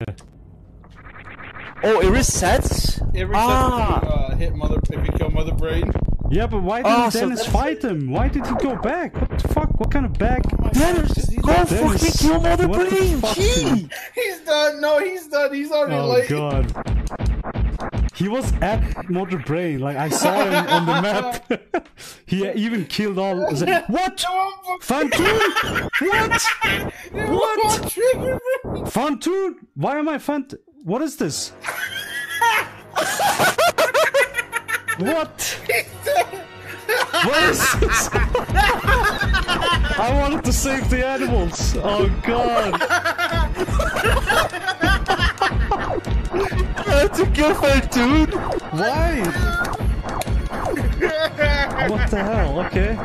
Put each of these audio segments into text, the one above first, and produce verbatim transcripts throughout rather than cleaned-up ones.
Oh, it resets? It resets ah. if you uh, hit mother, if you kill Mother Brain. Yeah, but why didn't Oh, so Dennis fight him? Why did he go back? What the fuck? What kind of back? Oh Dennis, go Dennis, fucking kill Mother what the Brain! fuck, Gee! dude? He's done. No, he's done. He's already Oh late. god. He was at Mother Brain, like I saw him on the map. He even killed all. What? Fantoon? What? What? Fantoon? Why am I Fant? What is this? What? What is this? I wanted to save the animals. Oh god. I had to kill Fantoon! Why? What the hell? Okay.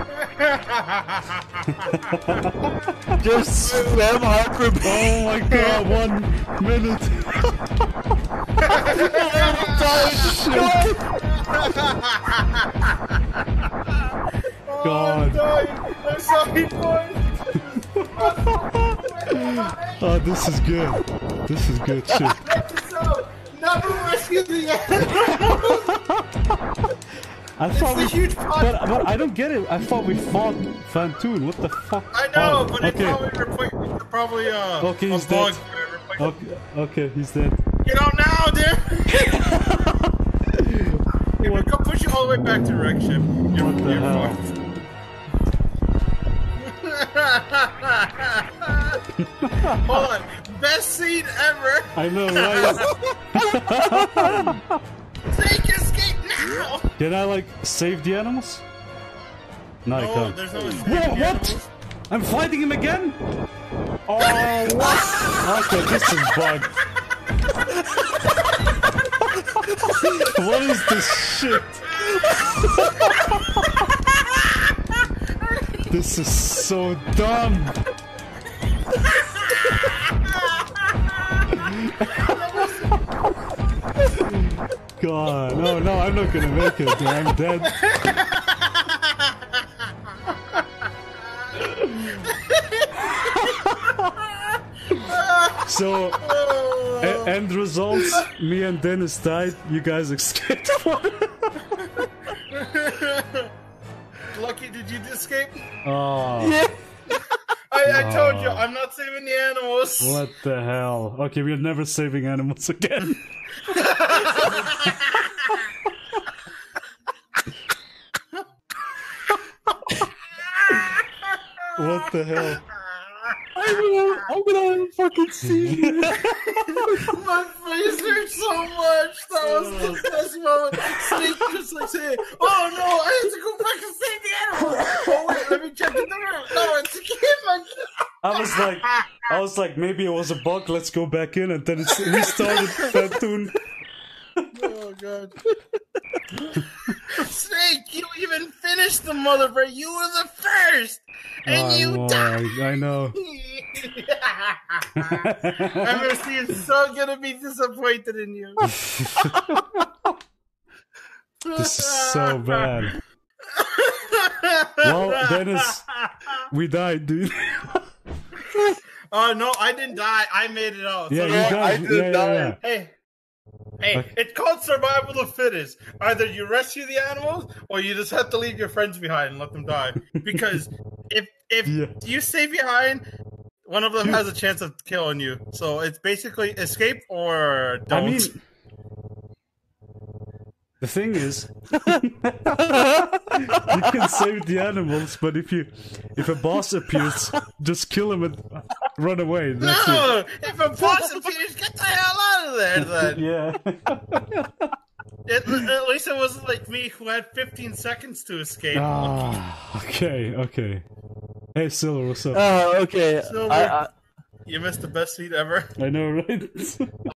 Just spam hyper B. Oh my god, one minute. God. I'm dying. I'm sorry, boys. Oh, this is good. This is good shit. So, never rescue the animals. I thought we, a huge pot. but, but I don't get it. I thought we fought Fantoon. What the fuck? I know, oh, but okay. it's probably replaced. Probably uh. Okay, he's a dead. bug. Okay, okay, he's dead. Get out now, dude! If we come push you all the way back to the wreck ship, you're, What the you're hell? fucked. Hold on. Best scene ever! I know, right? Snake, escape now! Can I, like, save the animals? No, I No, can't. there's no escape. Whoa, what? I'm fighting him again? Oh, what? Okay, this is bug. What is this shit? This is so dumb. God, no, no, I'm not gonna make it. I'm dead. So, e end results, me and Dennis died, you guys escaped. Lucky, did you escape? Oh, Yeah. I, I told you, I'm not saving the animals. what the hell? Okay, we're never saving animals again. What the hell? I'm gonna, I'm gonna fucking see you. My face hurt so much. That was the best moment. Snake just like saying, "Oh no, I have to go back and save the animal." Oh wait, let me check in the room. No, it's a kid. I was like, I was like, maybe it was a bug. Let's go back in, and then it's restarted. Fantoon. Oh god. Snake, you even finished the mother brain. You were the first, and I you know, died. I know. M S C is so gonna be disappointed in you. This is so bad. Well, Dennis, we died, dude. Oh no, I didn't die. I made it out. Yeah, So you no, died. I did yeah, die. yeah, yeah. Hey, hey, Okay. it's called survival of the fittest. Either you rescue the animals, or you just have to leave your friends behind and let them die. Because if if Yeah. you stay behind, one of them has a chance of killing you. So it's basically escape or don't. I mean, the thing is, you can save the animals, but if you, if a boss appears, just kill him and run away. That's no, if a boss appears, get the hell out of there. Then. it. Yeah. It, at least it wasn't like me who had fifteen seconds to escape. Ah, okay, okay. Hey, Silver, what's up? Oh, okay. Silver. I, I, You missed the best seat ever. I know, right?